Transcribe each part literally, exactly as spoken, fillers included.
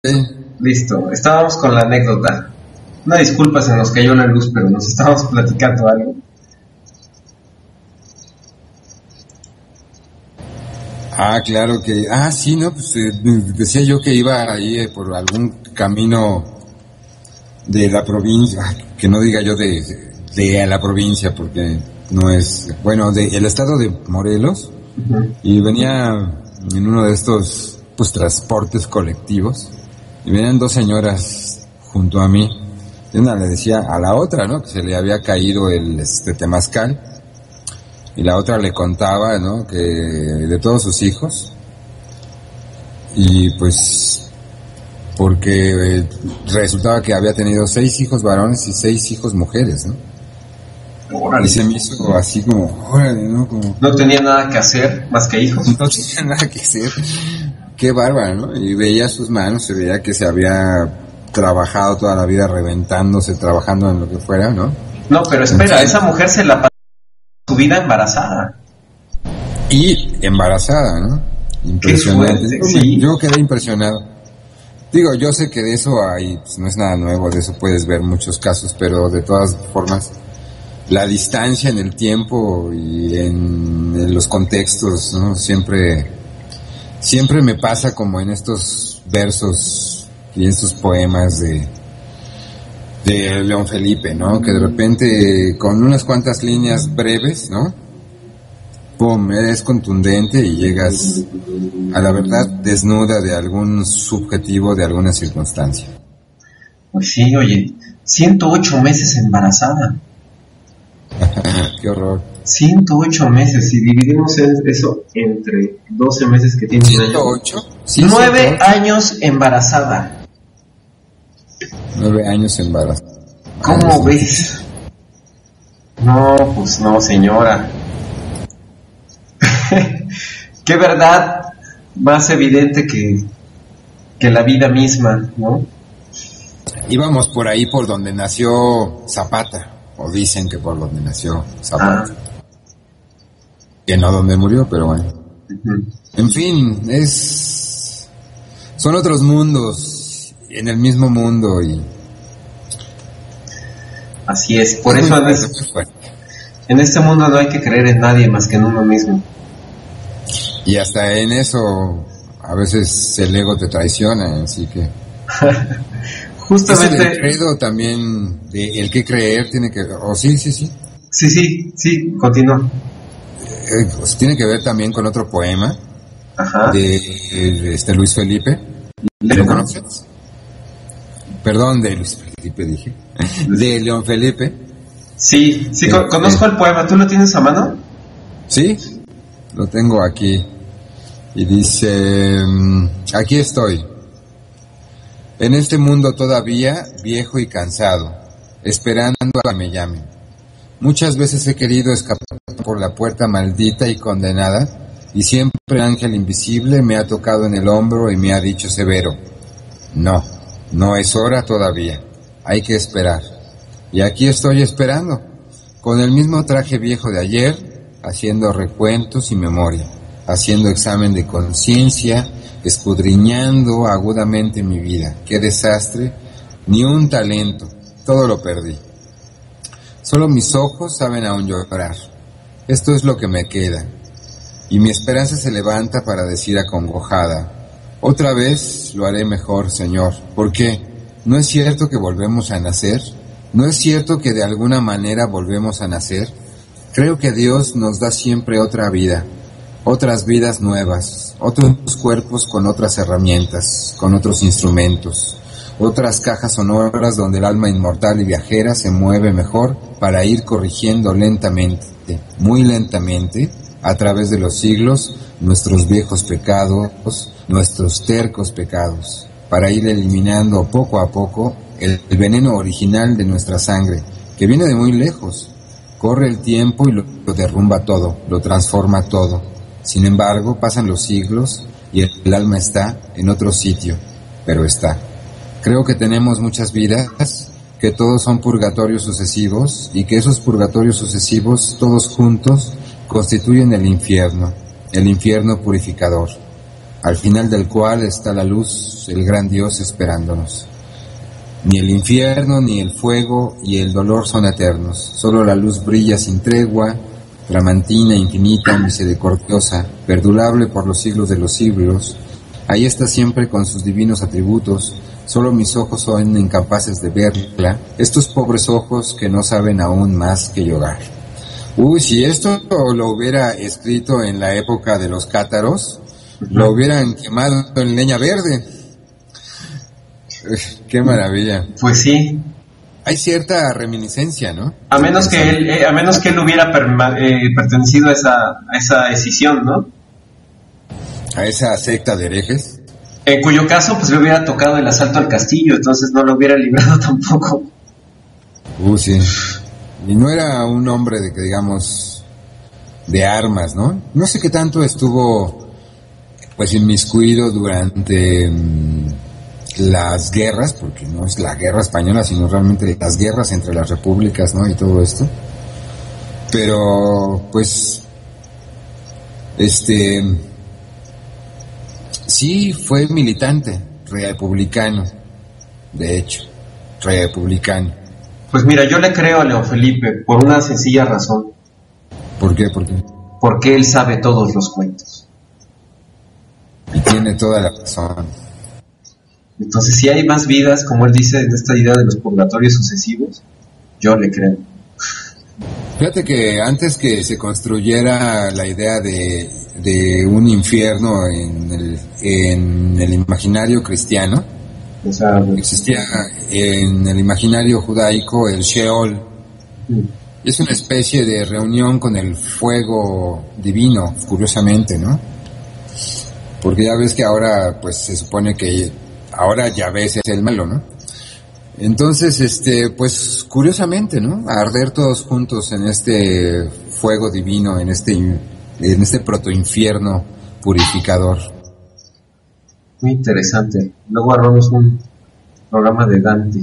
Sí. Listo, estábamos con la anécdota. Una disculpa, se nos cayó la luz, pero nos estábamos platicando algo. Ah, claro que... Ah, sí, ¿no? Pues eh, decía yo que iba ahí eh, por algún camino de la provincia, que no diga yo de, de la provincia, porque no es... Bueno, del de estado de Morelos, uh-huh. Y venía en uno de estos, pues, transportes colectivos, y venían dos señoras junto a mí, y una le decía a la otra, ¿no?, que se le había caído el este temazcal, y la otra le contaba, ¿no?, que de todos sus hijos, y pues porque eh, resultaba que había tenido seis hijos varones y seis hijos mujeres, ¿no? Órale. Y se me hizo así como, órale, ¿no? Como, no tenía nada que hacer más que hijos. No tenía nada que hacer. Qué bárbaro, ¿no? Y veía sus manos, se veía que se había trabajado toda la vida reventándose, trabajando en lo que fuera, ¿no? No, pero espera, entonces, esa mujer se la pasó su vida embarazada. Y embarazada, ¿no? Impresionante. Fuerte, yo, sí. yo quedé impresionado. Digo, yo sé que de eso hay, pues no es nada nuevo, de eso puedes ver muchos casos, pero de todas formas, la distancia en el tiempo y en, en los contextos, ¿no? Siempre, siempre me pasa como en estos versos y en estos poemas de, de León Felipe, ¿no? Que de repente, con unas cuantas líneas breves, ¿no?, pum, eres contundente y llegas a la verdad desnuda de algún subjetivo, de alguna circunstancia. Pues sí, oye, ciento ocho meses embarazada. Qué horror. ciento ocho meses, y dividimos eso entre doce meses que tiene. ¿ciento ocho? Sí, nueve ciento ocho. Años embarazada. nueve años embarazada. ¿Cómo Ay, ves? No, pues no, señora. Qué verdad más evidente que, que la vida misma, ¿no? Íbamos por ahí por donde nació Zapata, o dicen que por donde nació Zapata. Ah. Que no donde murió, pero bueno. Uh-huh. En fin, es... son otros mundos, en el mismo mundo y... Así es, por es eso en, es, en este mundo no hay que creer en nadie más que en uno mismo. Y hasta en eso a veces el ego te traiciona, así que justamente el credo también, de el que creer tiene que, o oh, sí, sí, sí. Sí, sí, sí, continúa. Eh, pues tiene que ver también con otro poema. Ajá. De, de este Luis Felipe. ¿Lo conoces? Perdón, de Luis Felipe dije. De León Felipe. Sí, sí, eh, conozco eh, el poema. ¿Tú lo tienes a mano? Sí. Lo tengo aquí y dice, aquí estoy, en este mundo todavía viejo y cansado, esperando a que me llamen. Muchas veces he querido escapar por la puerta maldita y condenada, y siempre el ángel invisible me ha tocado en el hombro y me ha dicho severo, no, no es hora todavía, hay que esperar. Y aquí estoy esperando, con el mismo traje viejo de ayer, haciendo recuentos y memoria, haciendo examen de conciencia, escudriñando agudamente mi vida. ¡Qué desastre! Ni un talento, todo lo perdí. Solo mis ojos saben aún llorar. Esto es lo que me queda. Y mi esperanza se levanta para decir acongojada, otra vez lo haré mejor, Señor. ¿Por qué? ¿No es cierto que volvemos a nacer? ¿No es cierto que de alguna manera volvemos a nacer? Creo que Dios nos da siempre otra vida, otras vidas nuevas, otros cuerpos con otras herramientas, con otros instrumentos, otras cajas sonoras donde el alma inmortal y viajera se mueve mejor para ir corrigiendo lentamente, muy lentamente, a través de los siglos, nuestros viejos pecados, nuestros tercos pecados, para ir eliminando poco a poco el, el veneno original de nuestra sangre, que viene de muy lejos. Corre el tiempo y lo, lo derrumba todo, lo transforma todo. Sin embargo, pasan los siglos y el, el alma está en otro sitio, pero está. Creo que tenemos muchas vidas, que todos son purgatorios sucesivos y que esos purgatorios sucesivos, todos juntos, constituyen el infierno, el infierno purificador. al final del cual está la luz, el gran Dios esperándonos. Ni el infierno, ni el fuego y el dolor son eternos, solo la luz brilla sin tregua, tramantina, infinita, misericordiosa, perdurable por los siglos de los siglos. Ahí está siempre con sus divinos atributos, solo mis ojos son incapaces de verla, estos pobres ojos que no saben aún más que llorar. Uy, si esto lo hubiera escrito en la época de los cátaros, lo hubieran quemado en leña verde. Qué maravilla. Pues sí. Hay cierta reminiscencia, ¿no? A menos que él, eh, a menos que él hubiera perma- eh, pertenecido a esa, a esa escisión, ¿no? A esa secta de herejes. En cuyo caso, pues le hubiera tocado el asalto al castillo, entonces no lo hubiera librado tampoco. Uh, sí. Y no era un hombre de que digamos de armas, ¿no? No sé qué tanto estuvo pues inmiscuido durante mmm, las guerras, porque no es la guerra española, sino realmente las guerras entre las repúblicas, ¿no? Y todo esto. Pero, pues, este, sí fue militante, republicano, de hecho, republicano. Pues mira, yo le creo a León Felipe por una sencilla razón. ¿Por qué? ¿Por qué? Porque él sabe todos los cuentos. Y tiene toda la razón. Entonces, si hay más vidas, como él dice en esta idea de los purgatorios sucesivos, yo le creo. Fíjate que antes que se construyera la idea de, de un infierno en el, en el imaginario cristiano, o sea, existía en el imaginario judaico el Sheol. Mm. Es una especie de reunión con el fuego divino, curiosamente, ¿no? Porque ya ves que ahora, pues se supone que ahora Yahvé es el malo, ¿no? Entonces, este, pues curiosamente, ¿no? A arder todos juntos en este fuego divino, en este, en este protoinfierno purificador. Muy interesante. Luego armamos un programa de Dante.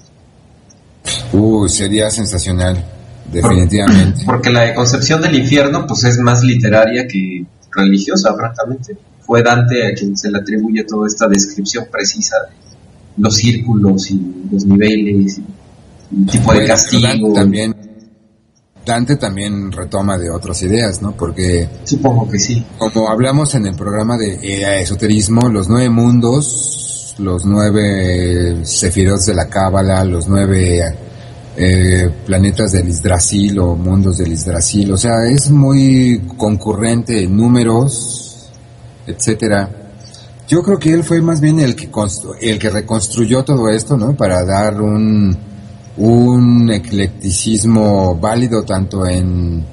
Uh, sería sensacional, definitivamente. Porque la concepción del infierno, pues es más literaria que religiosa, francamente. Fue Dante a quien se le atribuye toda esta descripción precisa de los círculos y los niveles y el tipo bueno, de castigo. Dante también, Dante también retoma de otras ideas, ¿no? Porque supongo que sí. Como hablamos en el programa de eh, esoterismo, los nueve mundos, los nueve sefirot de la Cábala, los nueve eh, planetas del Yggdrasil o mundos del Yggdrasil, o sea, es muy concurrente en números, etcétera. Yo creo que él fue más bien el que constru- el que reconstruyó todo esto, ¿no? Para dar un un eclecticismo válido tanto en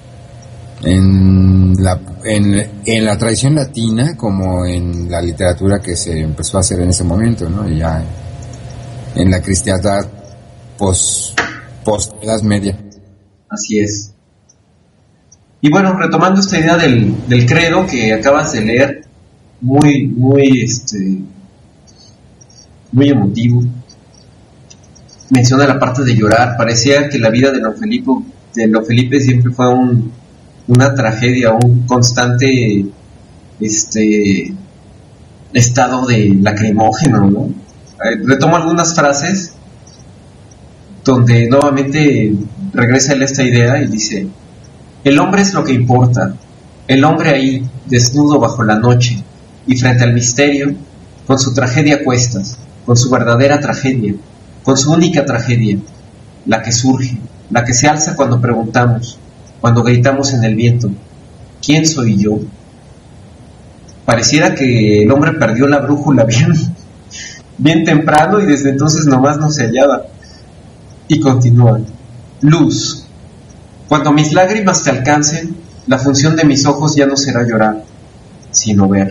en la en, en la tradición latina como en la literatura que se empezó a hacer en ese momento, ¿no? Y ya en la cristiandad post post Edad Media. Así es. Y bueno, retomando esta idea del del credo que acabas de leer, muy, muy, este, muy emotivo. Menciona la parte de llorar. Parecía que la vida de Don Felipe, de Don Felipe siempre fue un, una tragedia, un constante, este, estado de lacrimógeno, ¿no? Eh, retomo algunas frases donde nuevamente regresa él a esta idea y dice: el hombre es lo que importa, el hombre ahí, desnudo bajo la noche, y frente al misterio, con su tragedia a cuestas, con su verdadera tragedia, con su única tragedia, la que surge, la que se alza cuando preguntamos, cuando gritamos en el viento, ¿quién soy yo? Pareciera que el hombre perdió la brújula bien, bien temprano y desde entonces nomás no se hallaba. Y continúa: luz, cuando mis lágrimas te alcancen, la función de mis ojos ya no será llorar, sino ver.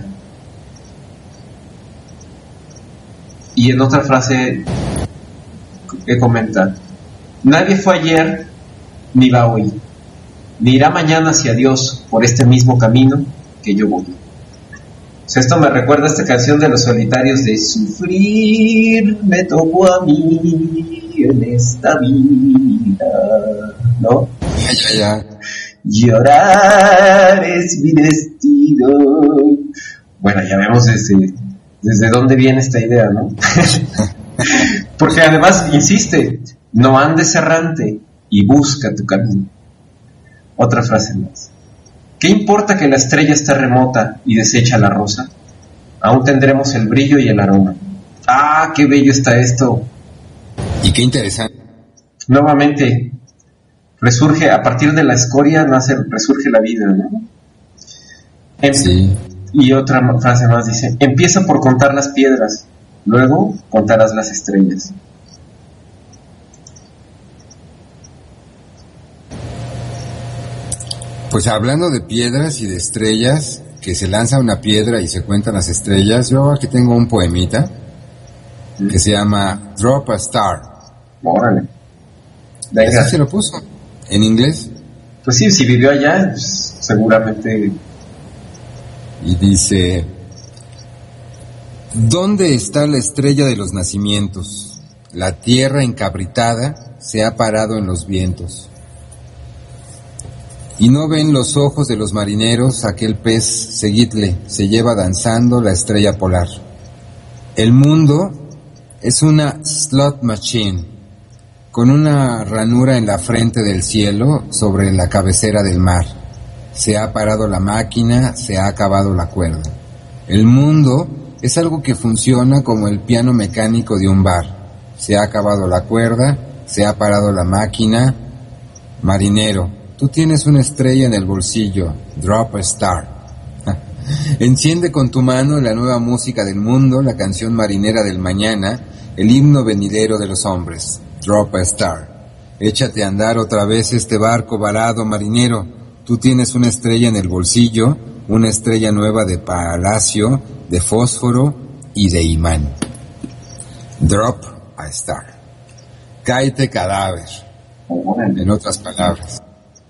Y en otra frase que comenta: nadie fue ayer ni va hoy, ni irá mañana hacia Dios por este mismo camino que yo voy. O sea, esto me recuerda a esta canción de Los Solitarios de sufrir me tocó a mí en esta vida, ¿no? Ya, ya, ya. Llorar es mi destino, Bueno, ya vemos desde, desde dónde viene esta idea, ¿no? Porque además insiste, no andes errante y busca tu camino. Otra frase más. ¿Qué importa que la estrella esté remota y desecha la rosa? Aún tendremos el brillo y el aroma. ¡Ah, qué bello está esto! Y qué interesante. Nuevamente, resurge, a partir de la escoria nace, resurge la vida, ¿no? Em- Sí. Y otra frase más dice, empieza por contar las piedras, luego contarás las estrellas. Pues hablando de piedras y de estrellas, que se lanza una piedra y se cuentan las estrellas, yo aquí tengo un poemita ¿Mm? que se llama Drop a Star. Órale. Venga. Así se lo puso, en inglés, Pues sí, si vivió allá, pues, seguramente... y dice: ¿Dónde está la estrella de los nacimientos? La tierra encabritada se ha parado en los vientos. Y no ven los ojos de los marineros aquel pez, seguidle, se lleva danzando la estrella polar. El mundo es una slot machine, con una ranura en la frente del cielo sobre la cabecera del mar. Se ha parado la máquina, se ha acabado la cuerda. El mundo es algo que funciona como el piano mecánico de un bar. Se ha acabado la cuerda, se ha parado la máquina. Marinero, tú tienes una estrella en el bolsillo. Drop a star. Enciende con tu mano la nueva música del mundo, la canción marinera del mañana, el himno venidero de los hombres. Drop a star. Échate a andar otra vez este barco varado, marinero. Tú tienes una estrella en el bolsillo, una estrella nueva de palacio, de fósforo y de imán. Drop a star. Cáete cadáver. En otras palabras.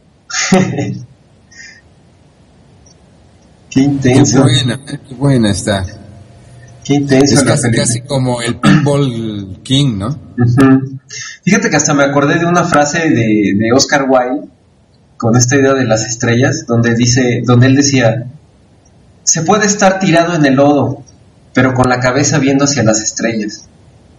Qué intenso. Qué buena, qué buena está. Qué intenso. Es la casi, película. casi como el Pinball King, ¿no? Uh-huh. Fíjate que hasta me acordé de una frase de, de Oscar Wilde con esta idea de las estrellas, donde dice, donde él decía, se puede estar tirado en el lodo, pero con la cabeza viendo hacia las estrellas.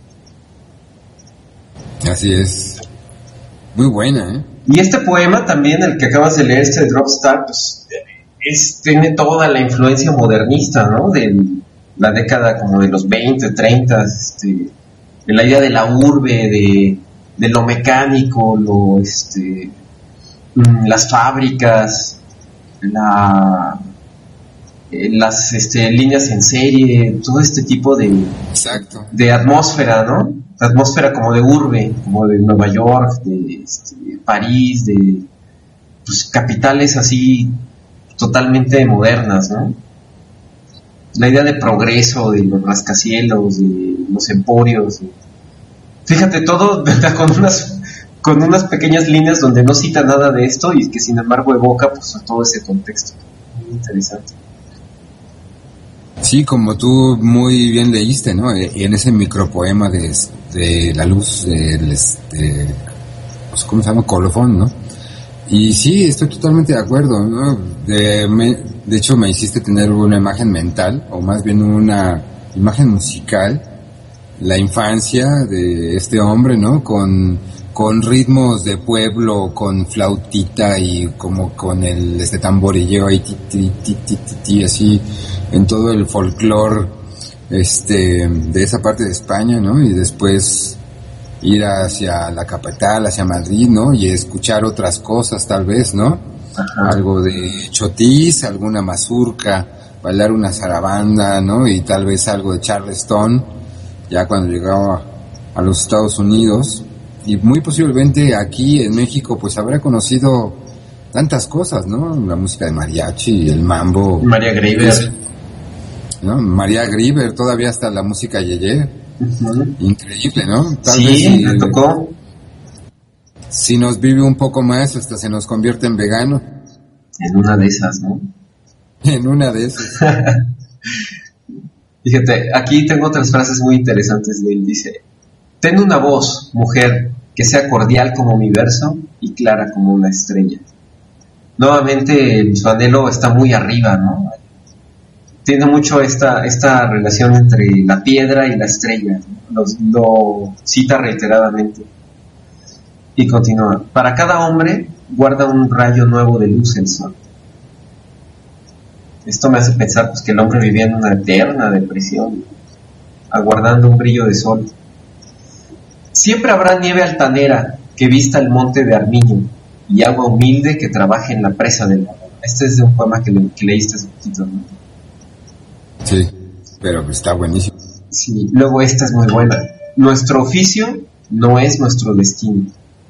Así es. Muy buena, ¿eh? Y este poema también, el que acabas de leer, este de Drop Star, pues es, tiene toda la influencia modernista, ¿no? De la década como de los veinte, treinta, este, de la idea de la urbe, de, de lo mecánico, lo, este, las fábricas, la, las este, líneas en serie, todo este tipo de, Exacto. de atmósfera, ¿no? Atmósfera como de urbe, como de Nueva York, de este, París, de pues, capitales así totalmente modernas, ¿no? La idea de progreso, de los rascacielos, de los emporios. De... Fíjate, todo con unas con unas pequeñas líneas donde no cita nada de esto y que sin embargo evoca pues todo ese contexto. Muy interesante. Sí, como tú muy bien leíste, ¿no? En ese micropoema de, de la luz, del, este, pues, ¿cómo se llama? Colofón, ¿no? Y sí, estoy totalmente de acuerdo, ¿no? De, me, de hecho, me hiciste tener una imagen mental, o más bien una imagen musical, la infancia de este hombre, ¿no? Con, con ritmos de pueblo, con flautita y como con el este tamborilleo ahí, ti, ti, ti, ti, ti, ti, así, en todo el folclore este, de esa parte de España, ¿no? Y después ir hacia la capital, hacia Madrid, ¿no? Y escuchar otras cosas, tal vez, ¿no? Ajá. Algo de chotis, alguna mazurca, bailar una zarabanda, ¿no? Y tal vez algo de Charleston, ya cuando llegaba a los Estados Unidos. Y muy posiblemente aquí en México, pues habrá conocido tantas cosas, ¿no? La música de mariachi, el mambo. María Grieber. ¿No? María Grieber, todavía hasta la música yeye. Uh-huh. Increíble, ¿no? Tal sí, vez si, me tocó. Si nos vive un poco más, hasta se nos convierte en vegano. En una de esas, ¿no? En una de esas. Fíjate, aquí tengo otras frases muy interesantes de él. Dice, ten una voz, mujer, que sea cordial como mi verso y clara como una estrella. Nuevamente, su anhelo está muy arriba, ¿no? tiene mucho esta, esta relación entre la piedra y la estrella, ¿no? Lo, lo cita reiteradamente. Y continúa, para cada hombre guarda un rayo nuevo de luz el sol. Esto me hace pensar pues, que el hombre vivía en una eterna depresión, aguardando un brillo de sol. Siempre habrá nieve altanera que vista el monte de Armiño y agua humilde que trabaje en la presa del amor. Este es de un poema que, le, que leíste hace poquito, ¿no? Sí, pero está buenísimo. Sí, luego esta es muy buena. Nuestro oficio no es nuestro destino.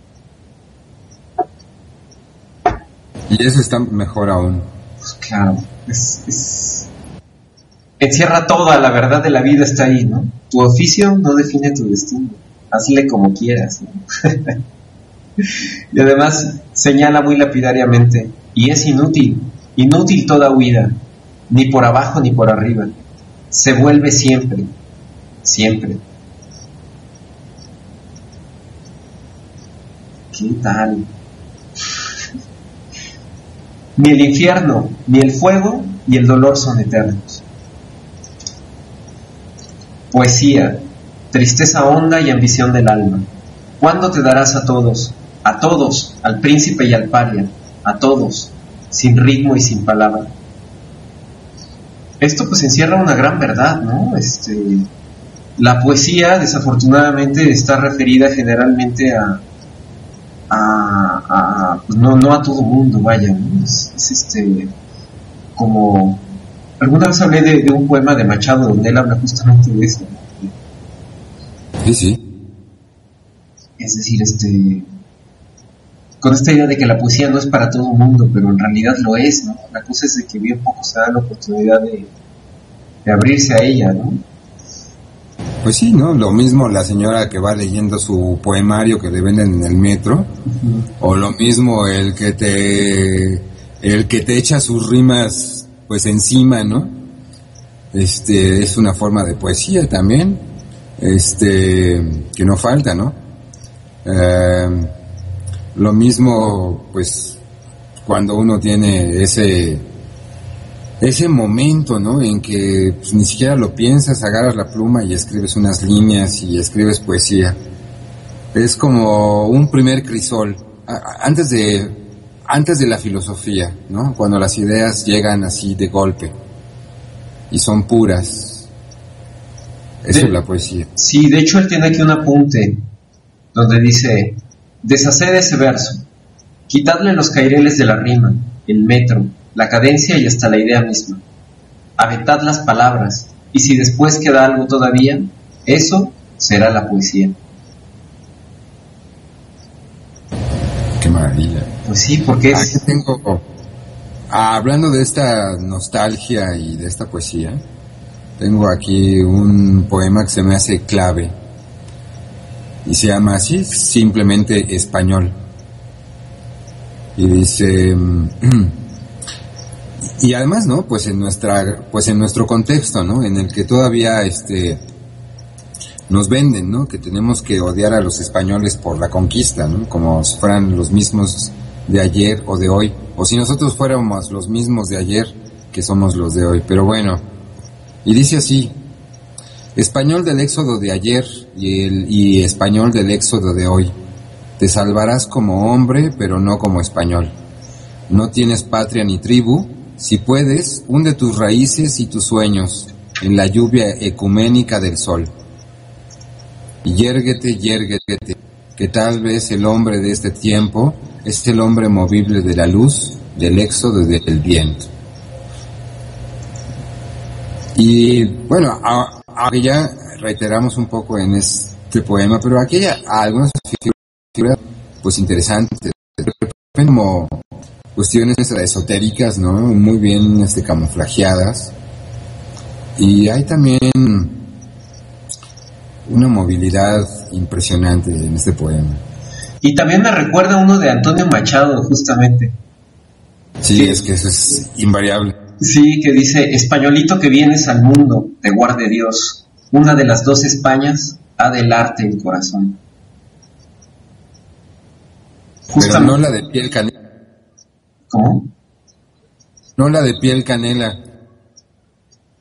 Y eso está mejor aún. Pues claro, es, es... encierra toda la verdad de la vida, está ahí, ¿no? Tu oficio no define tu destino. Hazle como quieras, ¿no? Y además señala muy lapidariamente, y es inútil, inútil toda huida, ni por abajo ni por arriba. Se vuelve siempre, siempre. ¿Qué tal? Ni el infierno, ni el fuego, ni el dolor son eternos. Poesía, tristeza honda y ambición del alma. ¿Cuándo te darás a todos, a todos, al príncipe y al paria, a todos, sin ritmo y sin palabra? Esto pues encierra una gran verdad, ¿no? Este, la poesía desafortunadamente está referida generalmente a A, a pues no, no a todo mundo, vaya, ¿no? es, es este como alguna vez hablé de, de un poema de Machado donde él habla justamente de eso, ¿no? Sí, sí. Es decir, este con esta idea de que la poesía no es para todo el mundo, pero en realidad lo es, ¿no? La cosa es de que bien poco se da la oportunidad de, de abrirse a ella, ¿no? Pues sí, ¿no? Lo mismo la señora que va leyendo su poemario que le venden en el metro, uh-huh. O lo mismo el que te el que te echa sus rimas pues encima, ¿no? Este es una forma de poesía también, este que no falta, ¿no? Eh, lo mismo pues cuando uno tiene ese ese momento, ¿no? En que pues, ni siquiera lo piensas, agarras la pluma y escribes unas líneas y escribes poesía. Es como un primer crisol, a- antes de antes de la filosofía, ¿no? Cuando las ideas llegan así de golpe y son puras. Eso de, es la poesía. Sí, de hecho él tiene aquí un apunte donde dice: deshaced ese verso, quitadle los caireles de la rima, el metro, la cadencia y hasta la idea misma. Avetad las palabras, y si después queda algo todavía, eso será la poesía. Qué maravilla. Pues sí, porque es... Aquí tengo, ah, hablando de esta nostalgia y de esta poesía, tengo aquí un poema que se me hace clave, y se llama así, simplemente Español. Y dice... Y además, ¿no? Pues en nuestra, pues en nuestro contexto, ¿no? En el que todavía, este, nos venden, ¿no? Que tenemos que odiar a los españoles por la conquista, ¿no? Como si fueran los mismos de ayer o de hoy, o si nosotros fuéramos los mismos de ayer que somos los de hoy. Pero bueno, y dice así: español del éxodo de ayer y el y español del éxodo de hoy, te salvarás como hombre, pero no como español. No tienes patria ni tribu. Si puedes, hunde tus raíces y tus sueños en la lluvia ecuménica del sol. Y yérguete, yérguete, que tal vez el hombre de este tiempo es el hombre movible de la luz, del éxodo y del viento. Y bueno, a, a, ya reiteramos un poco en este poema, pero aquí hay algunas figuras pues interesantes, como cuestiones esotéricas, ¿no? Muy bien este, camuflajeadas. Y hay también una movilidad impresionante en este poema. Y también me recuerda uno de Antonio Machado, justamente. Sí, que, es que eso es invariable. Sí, que dice: españolito que vienes al mundo, te guarde Dios. Una de las dos Españas ha del arte en corazón. Justamente. Pero no la de piel canela. ¿Cómo? No la de piel canela.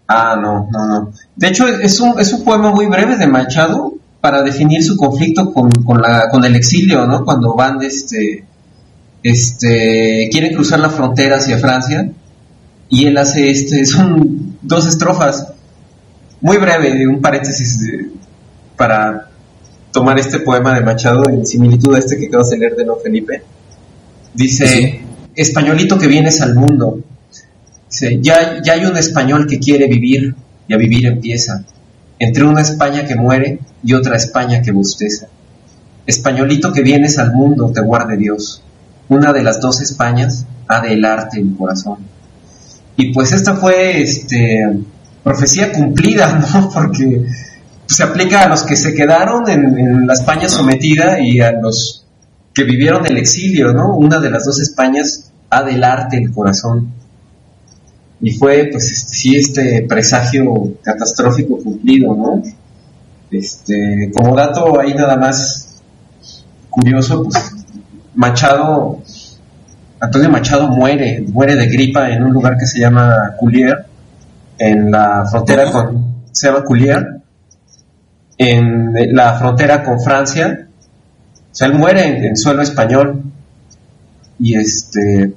Ah, no, no, no. De hecho, es un, es un poema muy breve de Machado para definir su conflicto con, con, la, con el exilio, ¿no? Cuando van, este, este, quieren cruzar la frontera hacia Francia y él hace, este, son dos estrofas, muy breve, un paréntesis de, para tomar este poema de Machado en similitud a este que acabas de leer de Don Felipe. Dice, sí. Españolito que vienes al mundo. Dice, ya, ya hay un español que quiere vivir y a vivir empieza, entre una España que muere y otra España que bosteza. Españolito que vienes al mundo, te guarde Dios, una de las dos Españas ha de helarte el corazón. Y pues esta fue este, profecía cumplida, ¿no? Porque se aplica a los que se quedaron en, en la España sometida y a los que vivieron el exilio, ¿no? Una de las dos Españas ha de helarte el corazón. Y fue, pues, sí, este presagio catastrófico cumplido, ¿no? Este, como dato ahí nada más curioso, pues, Machado, Antonio Machado muere, muere de gripa en un lugar que se llama Culier, en la frontera con, se llama Culier, en la frontera con Francia. O sea, él muere en, en suelo español, y este...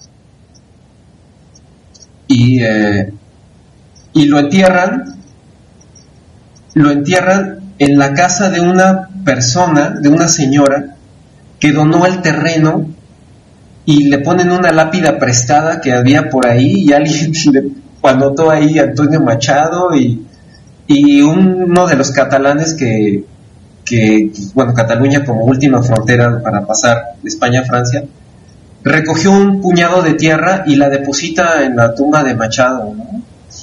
Y, eh, y lo entierran, lo entierran en la casa de una persona, de una señora que donó el terreno y le ponen una lápida prestada que había por ahí y alguien le anotó ahí Antonio Machado y, y uno de los catalanes que, que, bueno, Cataluña como última frontera para pasar de España a Francia, recogió un puñado de tierra y la deposita en la tumba de Machado, ¿no?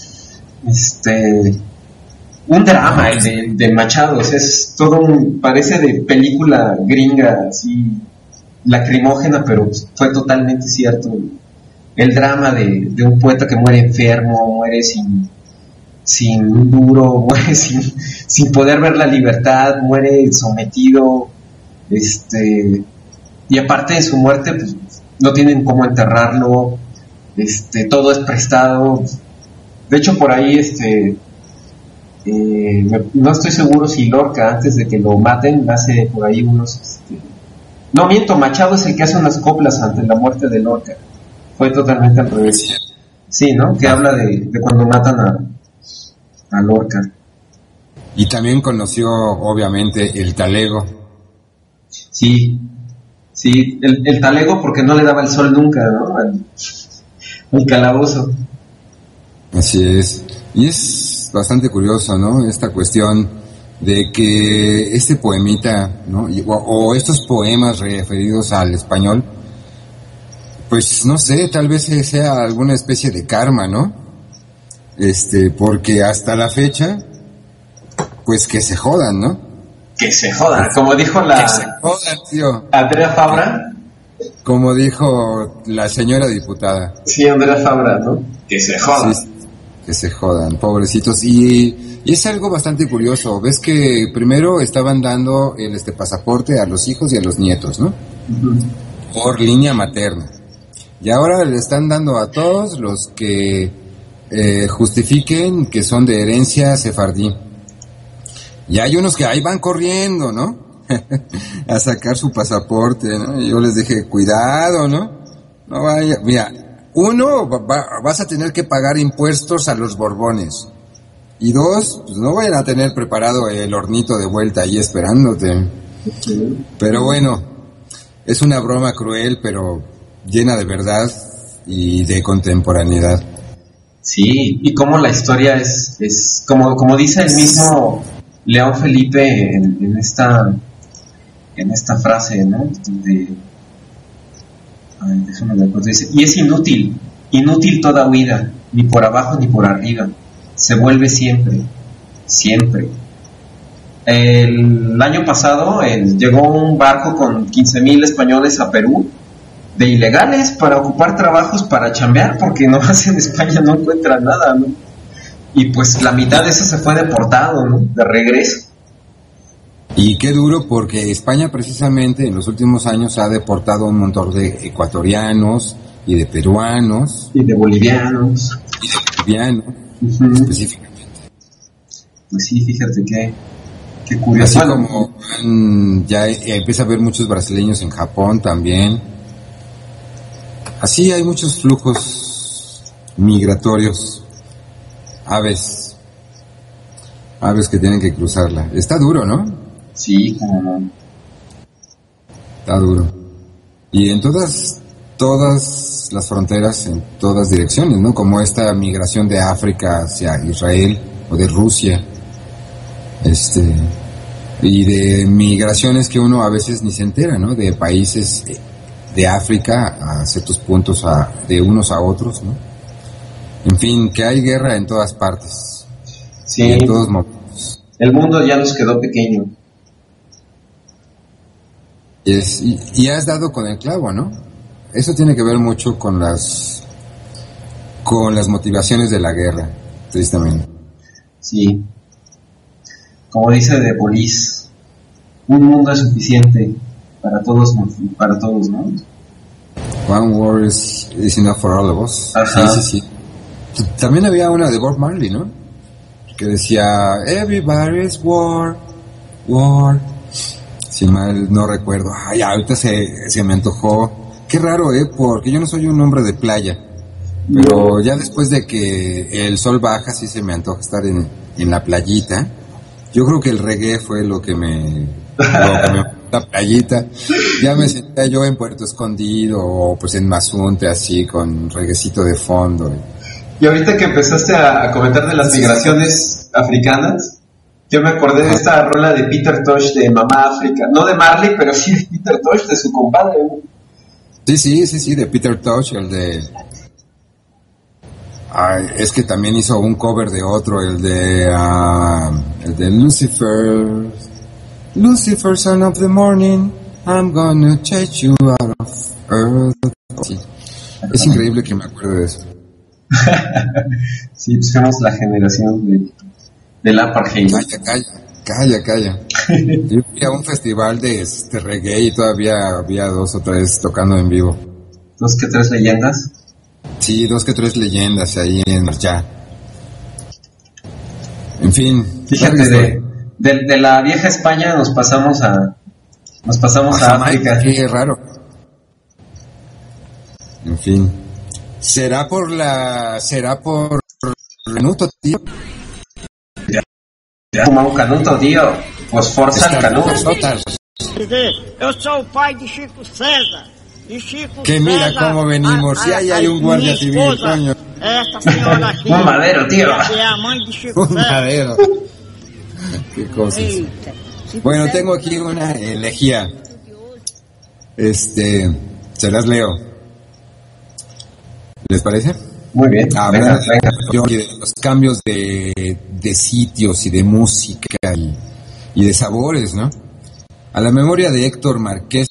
Este, un drama el de, de Machado, o sea, es todo un, parece de película gringa, así, lacrimógena, pero fue totalmente cierto. El drama de, de un poeta que muere enfermo, muere sin, sin un duro, muere sin, sin poder ver la libertad, muere sometido, este, y aparte de su muerte, pues, no tienen cómo enterrarlo, este, todo es prestado. De hecho, por ahí, este, eh, me, no estoy seguro si Lorca, antes de que lo maten, hace por ahí unos, este, no miento, Machado es el que hace unas coplas ante la muerte de Lorca. Fue totalmente al revés. Sí, ¿no? Que habla de, de cuando matan a, a Lorca. Y también conoció, obviamente, el talego. Sí. Sí, el, el talego porque no le daba el sol nunca, ¿no? Al, al calabozo. Así es. Y es bastante curioso, ¿no? Esta cuestión de que este poemita, ¿no? O, o estos poemas referidos al español, pues no sé, tal vez sea alguna especie de karma, ¿no? Este, porque hasta la fecha, pues que se jodan, ¿no? Que se jodan, como dijo la... Que se jodan, tío. Andrea Fabra. Como dijo la señora diputada. Sí, Andrea Fabra, ¿no? Que se jodan. Sí, que se jodan, pobrecitos. Y, y es algo bastante curioso. Ves que primero estaban dando el este pasaporte a los hijos y a los nietos, ¿no? Uh-huh. Por línea materna. Y ahora le están dando a todos los que eh, justifiquen que son de herencia sefardí. Y hay unos que ahí van corriendo, ¿no? A sacar su pasaporte, ¿no? Y yo les dije, cuidado, ¿no? No vaya, mira, uno, va, vas a tener que pagar impuestos a los Borbones. Y dos, pues no vayan a tener preparado el hornito de vuelta ahí esperándote. Pero bueno, es una broma cruel, pero llena de verdad y de contemporaneidad. Sí, y como la historia es, es como, como dice el mismo León Felipe en, en esta en esta frase, ¿no? De, ay, déjame ver, pues dice, y es inútil, inútil toda huida, ni por abajo ni por arriba, se vuelve siempre, siempre. El año pasado el, llegó un barco con quince mil españoles a Perú, de ilegales, para ocupar trabajos, para chambear, porque no en España no encuentran nada, ¿no? Y pues la mitad de eso se fue deportado, ¿no? De regreso. Y qué duro, porque España precisamente en los últimos años ha deportado un montón de ecuatorianos y de peruanos. Y de bolivianos. Y de bolivianos. Uh-huh. específicamente. Pues sí, fíjate que, qué curioso. Así como mm, ya empieza a haber muchos brasileños en Japón también. Así hay muchos flujos migratorios, aves, aves que tienen que cruzarla. Está duro, ¿no? Sí, como no. Está duro. Y en todas, todas las fronteras, en todas direcciones, ¿no? Como esta migración de África hacia Israel o de Rusia, este, y de migraciones que uno a veces ni se entera, ¿no? De países de África a ciertos puntos, a, de unos a otros, ¿no? En fin, que hay guerra en todas partes. Sí. Y en todos momentos. El mundo ya nos quedó pequeño. Es, y, y has dado con el clavo, ¿no? Eso tiene que ver mucho con las con las motivaciones de la guerra, tristemente. Sí. Como dice The Police, un mundo es suficiente para todos, para todos, ¿no? One war is, is enough for all of us. Ajá. Sí, sí, sí. También había una de Bob Marley, ¿no? Que decía, everybody's war, war. Si mal no recuerdo. Ay, ahorita se, se me antojó. Qué raro, ¿eh? Porque yo no soy un hombre de playa. Pero ya después de que el sol baja, sí se me antoja estar en, en la playita. Yo creo que el reggae fue lo que me... Lo que me la playita. Ya me sentía yo en Puerto Escondido o pues en Mazunte, así, con reguecito de fondo. Y ahorita que empezaste a, a comentar de las migraciones africanas, yo me acordé de esta rola de Peter Tosh de Mamá África. No de Marley, pero sí de Peter Tosh, de su compadre. Sí, sí, sí, sí, de Peter Tosh, el de... Ay, es que también hizo un cover de otro, el de... Uh, el de Lucifer... Lucifer, son of the morning, I'm gonna chase you out of earth. Sí. Es increíble que me acuerde de eso. Sí, pues fuimos la generación de, del apartheid. Calla, calla, calla, calla. Yo fui a un festival de este reggae y todavía había dos o tres tocando en vivo. ¿Dos que tres leyendas? Sí, dos que tres leyendas ahí en ya. En fin. Fíjate, de, de, de la vieja España nos pasamos a nos pasamos a, a África. Qué raro. En fin. ¿Será por la... será por Canuto, tío? Ya fumar un canuto, tío. Pues forza el canuto. Eu sou o pai de Chico César. E Chico que mira César, cómo venimos. Si sí, ahí hay un guardia civil, coño. Esta señora aquí. Un madero, tío. Que é a mãe de Chico un César. madero. Qué cosas. Eita. Bueno, tengo aquí una elegía. Este, se las leo. ¿Les parece? Muy bien. Ah, venga, venga. Yo, de los cambios de, de sitios y de música y, y de sabores, ¿no? A la memoria de Héctor Márquez,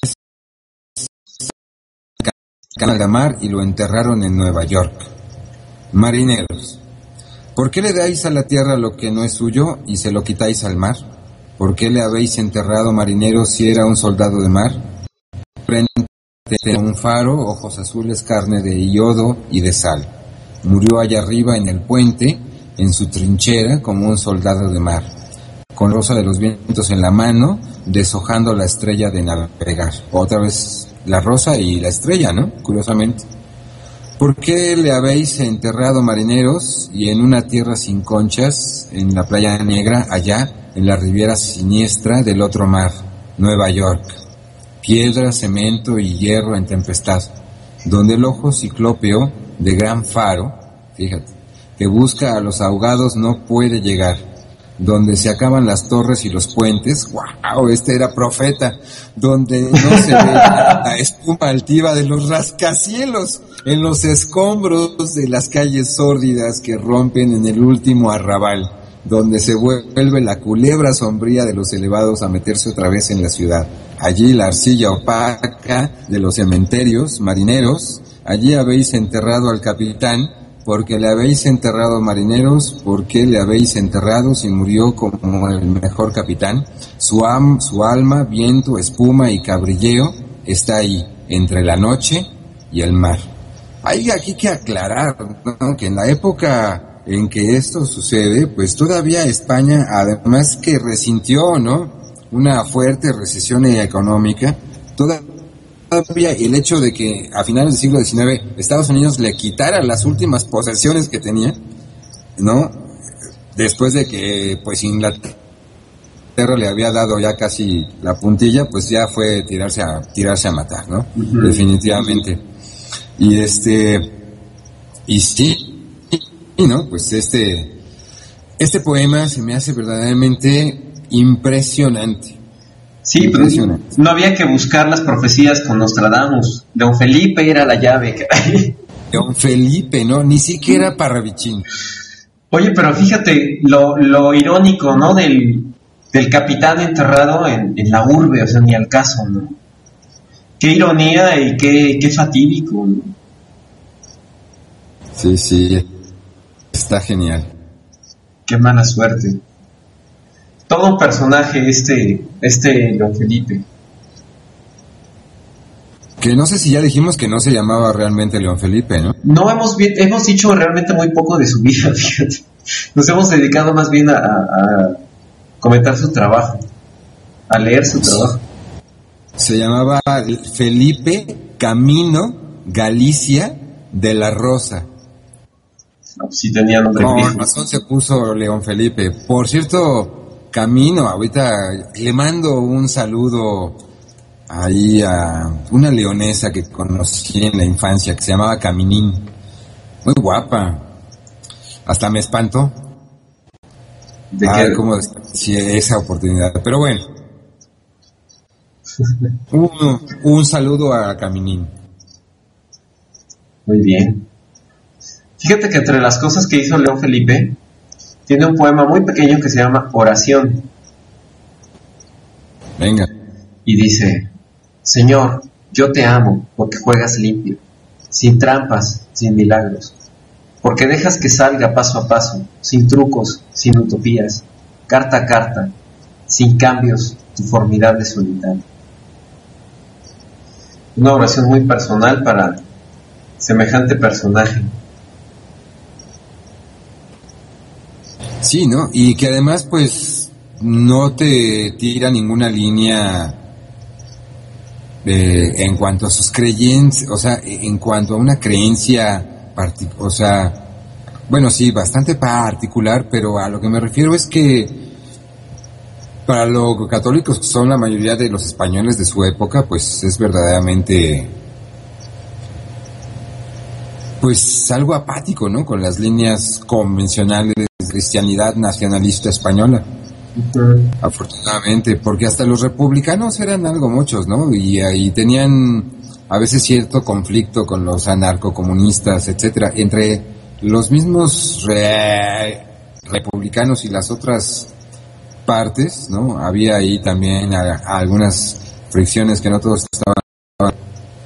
Canal de Mar, y lo enterraron en Nueva York. Marineros, ¿por qué le dais a la tierra lo que no es suyo y se lo quitáis al mar? ¿Por qué le habéis enterrado, marineros, si era un soldado de mar? Frente a un faro, ojos azules, carne de yodo y de sal. Murió allá arriba en el puente, en su trinchera, como un soldado de mar, con rosa de los vientos en la mano, deshojando la estrella de navegar. Otra vez la rosa y la estrella, ¿no? Curiosamente. ¿Por qué le habéis enterrado, marineros, y en una tierra sin conchas, en la playa negra, allá, en la riviera siniestra del otro mar, Nueva York? Piedra, cemento y hierro en tempestad, donde el ojo ciclópeo de gran faro, fíjate, que busca a los ahogados no puede llegar, donde se acaban las torres y los puentes, wow, este era profeta, donde no se ve la espuma altiva de los rascacielos, en los escombros de las calles sórdidas que rompen en el último arrabal, donde se vuelve la culebra sombría de los elevados a meterse otra vez en la ciudad. Allí la arcilla opaca de los cementerios, marineros, allí habéis enterrado al capitán, porque le habéis enterrado, marineros, porque le habéis enterrado si murió como el mejor capitán. Su, am, su alma, viento, espuma y cabrilleo está ahí, entre la noche y el mar. Hay aquí que aclarar, ¿no?, que en la época en que esto sucede, pues todavía España, además que resintió, ¿no?, una fuerte recesión económica, todavía el hecho de que a finales del siglo diecinueve Estados Unidos le quitara las últimas posesiones que tenía, ¿no?, después de que pues Inglaterra le había dado ya casi la puntilla, pues ya fue tirarse a tirarse a matar, ¿no? Uh-huh. Definitivamente. Y este y sí, y no, pues este este poema se me hace verdaderamente impresionante. Sí, impresionante. Pero no había que buscar las profecías con Nostradamus. Don Felipe era la llave. Don Felipe, no, ni siquiera Parravicini. Oye, pero fíjate lo, lo irónico, ¿no? Del, del capitán enterrado en, en la urbe, o sea, ni al caso, ¿no? Qué ironía y qué, qué fatídico, ¿no? Sí, sí, está genial. Qué mala suerte. Todo un personaje este, este Don Felipe. Que no sé si ya dijimos que no se llamaba realmente León Felipe, ¿no? No, hemos, hemos dicho realmente muy poco de su vida, fíjate. Nos hemos dedicado más bien a, a comentar su trabajo, a leer su trabajo. Se llamaba Felipe Camino Galicia de la Rosa. No, pues sí tenía nombre. Con razón se puso León Felipe. Por cierto, Camino, ahorita le mando un saludo ahí a una leonesa que conocí en la infancia, que se llamaba Caminín. Muy guapa. Hasta me espantó. ¿De ah, qué? Como si esa oportunidad. Pero bueno. un, un saludo a Caminín. Muy bien. Fíjate que entre las cosas que hizo León Felipe, tiene un poema muy pequeño que se llama Oración. Venga. Y dice: Señor, yo te amo porque juegas limpio, sin trampas, sin milagros, porque dejas que salga paso a paso, sin trucos, sin utopías, carta a carta, sin cambios, tu formidable solitario. Una oración muy personal para semejante personaje. Sí, ¿no? Y que además, pues, no te tira ninguna línea eh, en cuanto a sus creencias, o sea, en cuanto a una creencia, partic- o sea, bueno, sí, bastante particular, pero a lo que me refiero es que para los católicos, que son la mayoría de los españoles de su época, pues es verdaderamente, pues, algo apático, ¿no? Con las líneas convencionales de cristianidad nacionalista española. Uh-huh. Afortunadamente, porque hasta los republicanos eran algo muchos, ¿no? Y ahí tenían a veces cierto conflicto con los anarcocomunistas, etcétera, entre los mismos re- republicanos y las otras partes, ¿no? Había ahí también a, a algunas fricciones que no todos estaban.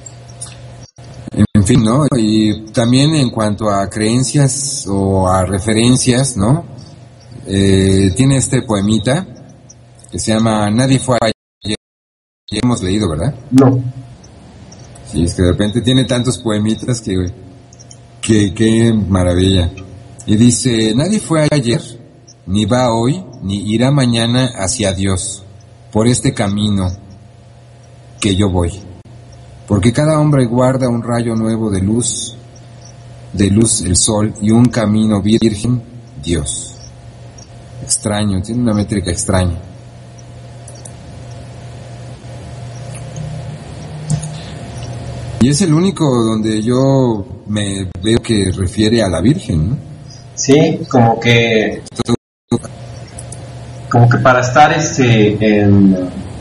En fin, ¿no? Y también en cuanto a creencias o a referencias, ¿no? Eh, tiene este poemita que se llama Nadie fue ayer. Ya hemos leído, ¿verdad? No. Sí, es que de repente tiene tantos poemitas que, que, qué maravilla. Y dice: nadie fue ayer, ni va hoy, ni irá mañana hacia Dios, por este camino que yo voy. Porque cada hombre guarda un rayo nuevo de luz, de luz el sol, y un camino virgen, Dios. Extraño, tiene una métrica extraña. Y es el único donde yo me veo que refiere a la Virgen, ¿no? Sí, como que como que para estar este en,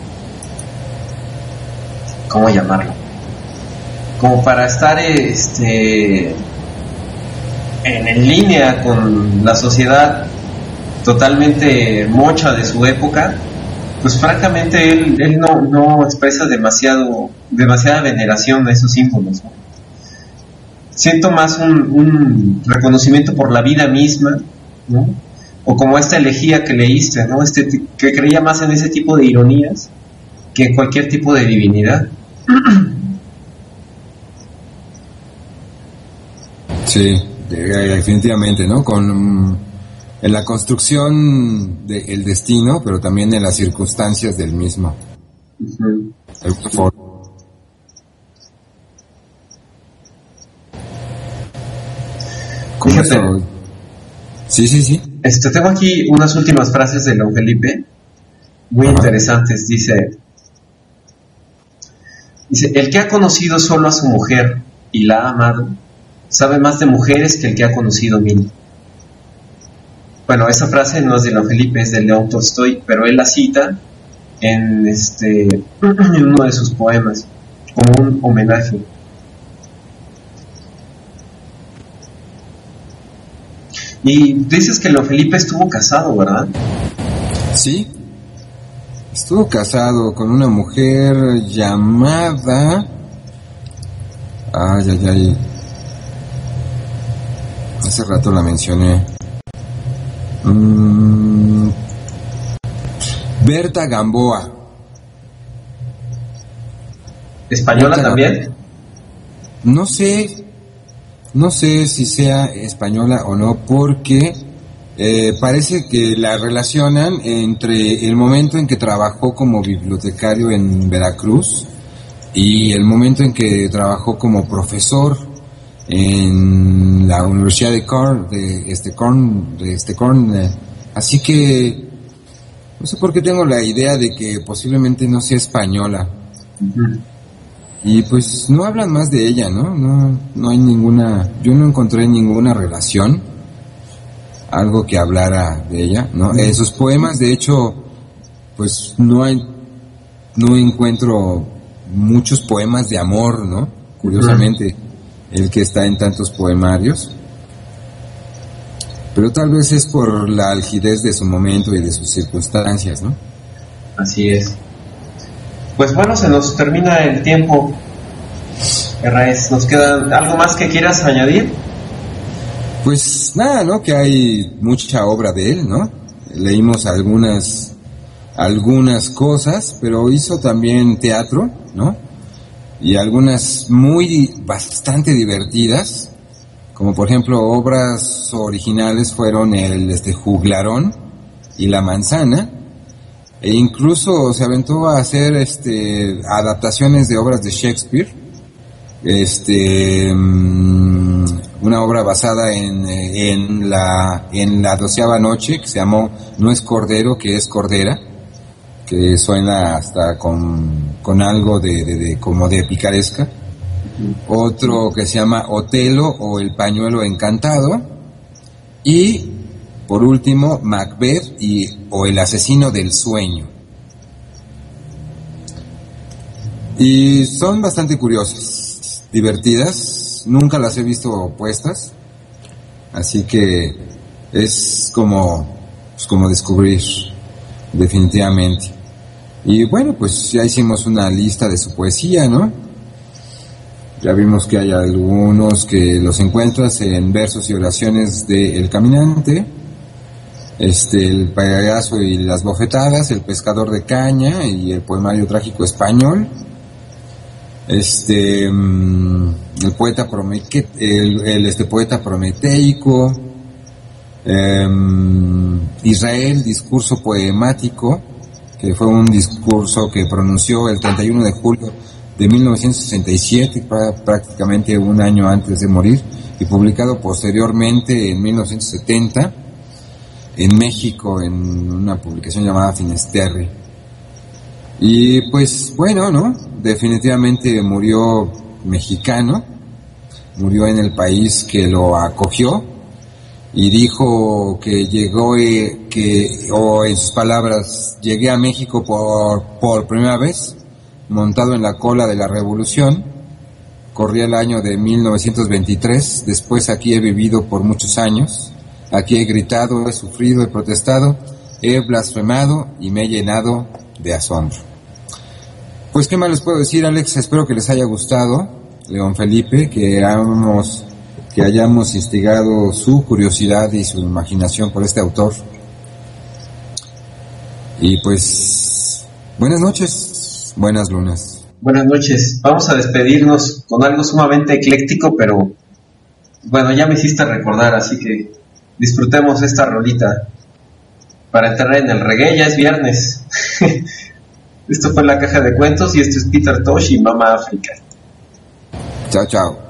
¿cómo llamarlo? Como para estar este en, en línea con la sociedad totalmente mocha de su época, pues francamente él, él no, no expresa demasiado demasiada veneración a esos símbolos, ¿no? Siento más un, un reconocimiento por la vida misma, ¿no? O como esta elegía que leíste, ¿no? Este, que creía más en ese tipo de ironías que en cualquier tipo de divinidad. Sí, de, definitivamente, ¿no? Con en la construcción del destino, pero también en las circunstancias del mismo. Uh-huh. El, por, Fíjate, eso, sí, sí, sí. Este, tengo aquí unas últimas frases de don Felipe, muy Ajá. interesantes. Dice, dice, el que ha conocido solo a su mujer y la ha amado, sabe más de mujeres que el que ha conocido mil. Bueno, esa frase no es de don Felipe, es de León Tolstoy, pero él la cita en este en uno de sus poemas como un homenaje. Y dices que don Felipe estuvo casado, ¿verdad? Sí, estuvo casado con una mujer llamada, ay, ay, ay, hace rato la mencioné, mm... Berta Gamboa. ¿Española Berta también? Gamboa. No sé, no sé si sea española o no, porque eh, parece que la relacionan entre el momento en que trabajó como bibliotecario en Veracruz y el momento en que trabajó como profesor en la Universidad de Corn, de este Corn, de este Corn, eh, así que no sé por qué tengo la idea de que posiblemente no sea española. Uh-huh. Y pues no hablan más de ella, ¿no? No, no hay ninguna, yo no encontré ninguna relación, algo que hablara de ella, ¿no? Uh-huh. Esos poemas, de hecho, pues no hay, no encuentro muchos poemas de amor, ¿no? Curiosamente, uh-huh. el que está en tantos poemarios. Pero tal vez es por la algidez de su momento y de sus circunstancias, ¿no? Así es. Pues bueno, se nos termina el tiempo, Herráez. ¿Nos queda algo más que quieras añadir? Pues nada, ¿no? Que hay mucha obra de él, ¿no? Leímos algunas, algunas cosas, pero hizo también teatro, ¿no? Y algunas muy, bastante divertidas. Como por ejemplo, obras originales fueron el este Juglarón y La Manzana, e incluso se aventó a hacer este adaptaciones de obras de Shakespeare, este una obra basada en, en la en la doceava noche, que se llamó No es Cordero, que es Cordera, que suena hasta con, con algo de, de, de como de picaresca. Otro que se llama Otelo o El Pañuelo Encantado, y por último Macbeth y o El Asesino del Sueño. Y son bastante curiosas, divertidas, nunca las he visto puestas, así que es como pues como descubrir definitivamente. Y bueno, pues ya hicimos una lista de su poesía, ¿no? Ya vimos que hay algunos que los encuentras en Versos y Oraciones de El Caminante, este, El Payaso y las Bofetadas, El Pescador de Caña y El Poemario Trágico Español, este, el poeta promete, el, el este poeta prometeico, eh, Israel, discurso poemático, que fue un discurso que pronunció el treinta y uno de julio de mil novecientos sesenta y siete, prácticamente un año antes de morir, y publicado posteriormente en mil novecientos setenta en México en una publicación llamada Finisterre. Y pues bueno, ¿no? Definitivamente murió mexicano, murió en el país que lo acogió, y dijo que llegó, eh, que, o en sus palabras, llegué a México por, por primera vez, montado en la cola de la revolución. Corría el año de mil novecientos veintitrés, después aquí he vivido por muchos años, aquí he gritado, he sufrido, he protestado, he blasfemado y me he llenado de asombro. Pues qué más les puedo decir, Alex, espero que les haya gustado, León Felipe, que hayamos, que hayamos instigado su curiosidad y su imaginación por este autor. Y pues, buenas noches. Buenas lunas. Buenas noches. Vamos a despedirnos con algo sumamente ecléctico, pero bueno, ya me hiciste recordar, así que disfrutemos esta rolita para entrar en el reggae. Ya es viernes. Esto fue La Caja de Cuentos y este es Peter Tosh y Mama África. Chao, chao.